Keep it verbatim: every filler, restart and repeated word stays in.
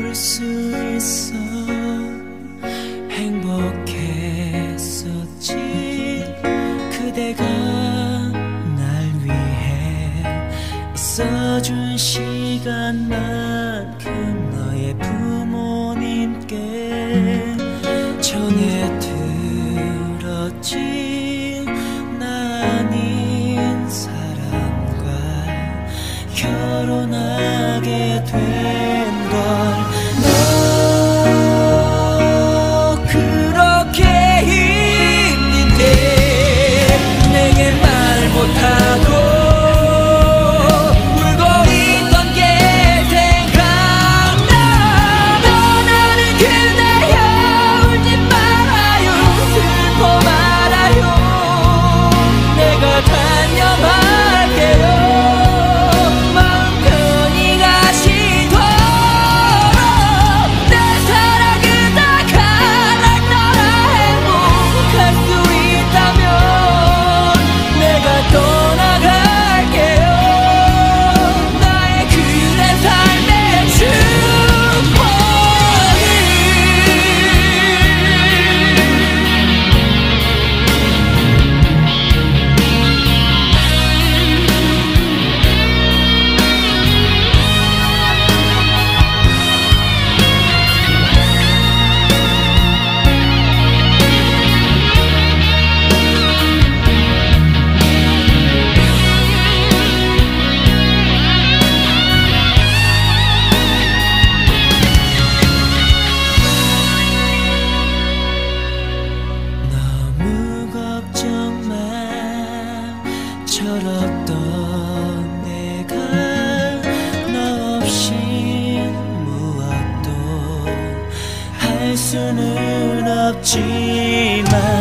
줄 수 있어. 행복했었지. 그대가 날 위해 있어준 시간만큼 너의 부모님께 전해 들었지. 나 아닌 사람과 결혼하게 된 걸. 너 그렇게 힘든데 내게 말 못하고 울고 있던 게 생각나. 떠나는 그대여 울지 말아요. 슬퍼 말아요. 내가 다녀갈게요. 마음 편히 가시도록. 내 사랑 그다 가라. 너라 행복할 수 있다면 내가 떠나갈게요. 나의 그대 삶의 축복이. 너무 걱정만 철없던 내가 너 없이 무엇도 할 수는 없지만